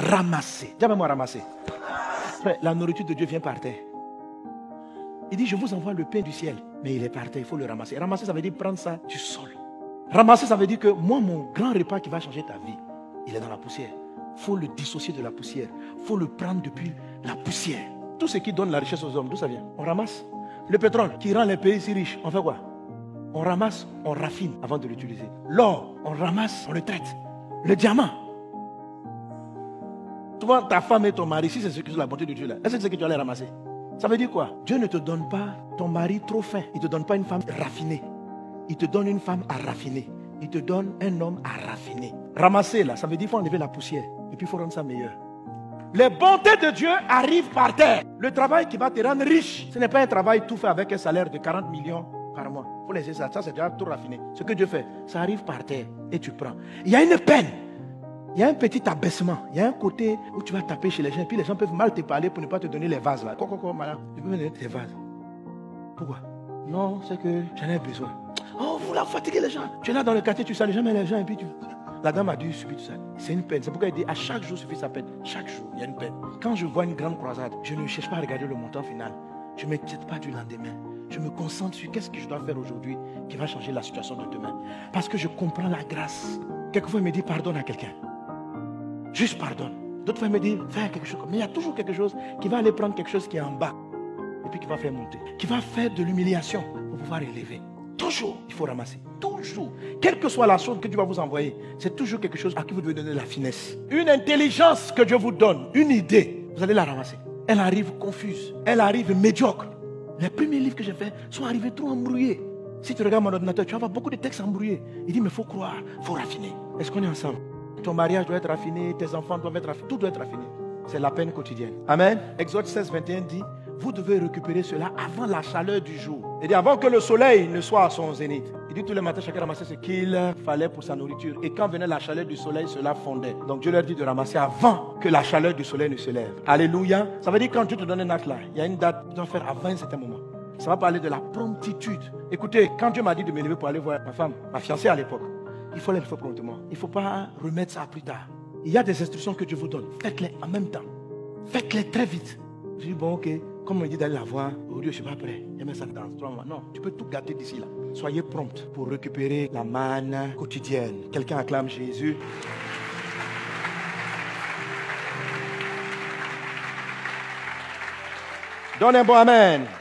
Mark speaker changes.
Speaker 1: ramasser. Dis-moi ramasser. Frère, la nourriture de Dieu vient par terre. Il dit, je vous envoie le pain du ciel. Mais il est par terre, il faut le ramasser. Ramasser, ça veut dire prendre ça du sol. Ramasser, ça veut dire que moi, mon grand repas qui va changer ta vie, il est dans la poussière. Il faut le dissocier de la poussière. Il faut le prendre depuis la poussière. Tout ce qui donne la richesse aux hommes, d'où ça vient? On ramasse. Le pétrole qui rend les pays si riches, on fait quoi? On ramasse, on raffine avant de l'utiliser. L'or, on ramasse, on le traite. Le diamant. Souvent, ta femme et ton mari, si c'est ce que la bonté de Dieu là, est-ce que c'est ce que tu allais ramasser? Ça veut dire quoi? Dieu ne te donne pas ton mari trop fin. Il ne te donne pas une femme raffinée. Il te donne une femme à raffiner. Il te donne un homme à raffiner. Ramasser là, ça veut dire qu'il faut enlever la poussière. Et puis il faut rendre ça meilleur. Les bontés de Dieu arrivent par terre. Le travail qui va te rendre riche, ce n'est pas un travail tout fait avec un salaire de 40 millions par mois. Il faut laisser ça, c'est déjà tout raffiné. Ce que Dieu fait, ça arrive par terre et tu prends. Il y a une peine. Il y a un petit abaissement. Il y a un côté où tu vas taper chez les gens. Et puis les gens peuvent mal te parler pour ne pas te donner les vases là. Madame, tu peux me donner tes vases. Pourquoi? Non, c'est que j'en ai besoin. Oh, vous la fatiguez les gens. Tu es là dans le quartier, tu salues jamais les gens et puis tu... La dame a dû subir tout ça. C'est une peine. C'est pourquoi elle dit à chaque jour suffit sa peine. Chaque jour, il y a une peine. Quand je vois une grande croisade, je ne cherche pas à regarder le montant final. Je ne m'inquiète pas du lendemain. Je me concentre sur qu'est-ce que je dois faire aujourd'hui qui va changer la situation de demain. Parce que je comprends la grâce. Quelquefois, il me dit pardonne à quelqu'un. Juste pardonne. D'autres fois, il me dit fais quelque chose. Mais il y a toujours quelque chose qui va aller prendre quelque chose qui est en bas. Et puis qui va faire monter. Qui va faire de l'humiliation pour pouvoir élever. Toujours, il faut ramasser. Toujours. Quelle que soit la chose que Dieu va vous envoyer, c'est toujours quelque chose à qui vous devez donner la finesse. Une intelligence que Dieu vous donne, une idée, vous allez la ramasser. Elle arrive confuse. Elle arrive médiocre. Les premiers livres que j'ai faits sont arrivés trop embrouillés. Si tu regardes mon ordinateur, tu vas voir beaucoup de textes embrouillés. Il dit, mais il faut croire, il faut raffiner. Est-ce qu'on est ensemble? Ton mariage doit être raffiné, tes enfants doivent être raffinés, tout doit être raffiné. C'est la peine quotidienne. Amen. Exode 16, 21 dit, vous devez récupérer cela avant la chaleur du jour. Il dit, avant que le soleil ne soit à son zénith. Il dit, tous les matins, chacun ramassait ce qu'il fallait pour sa nourriture. Et quand venait la chaleur du soleil, cela fondait. Donc Dieu leur dit de ramasser avant que la chaleur du soleil ne se lève. Alléluia. Ça veut dire quand Dieu te donne un acte là, il y a une date que tu dois faire avant un certain moment. Ça va parler de la promptitude. Écoutez, quand Dieu m'a dit de me lever pour aller voir ma femme, ma fiancée à l'époque, il faut aller le faire promptement. Il ne faut pas remettre ça plus tard. Il y a des instructions que Dieu vous donne. Faites-les en même temps. Faites-les très vite. Je dis, bon, ok. Comme on me dit d'aller la voir, oh Dieu, je ne suis pas prêt. Il y a même ça dans 3 mois. Non, tu peux tout gâter d'ici là. Soyez prompt pour récupérer la manne quotidienne. Quelqu'un acclame Jésus. Donne un bon amen.